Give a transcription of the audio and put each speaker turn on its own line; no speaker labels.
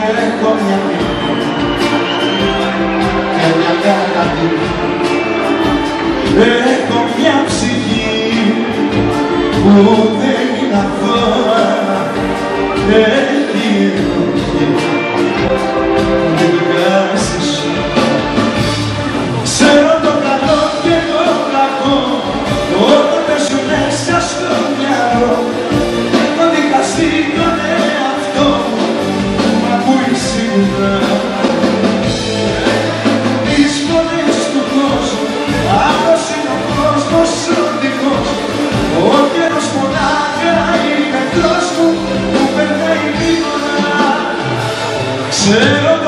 έχω μια μύτη και μια καρδί. Έχω μια ψυχή που δεν είναι αθώα, έχει ενοχή, δεν βγάζεις σου. Ξέρω το καλό και το κακό, όταν πέσουν μέσα στο μυαλό. Έχω δικαστεί τον εαυτό μου, μα που είσαι σίγουρα. Τις φωνές του κόσμου, αυτός είναι ο κόσμος ο δικός μου. Ο καιρός μονάχα είναι εχθρός μου που περνάει γρήγορα. Ξέρω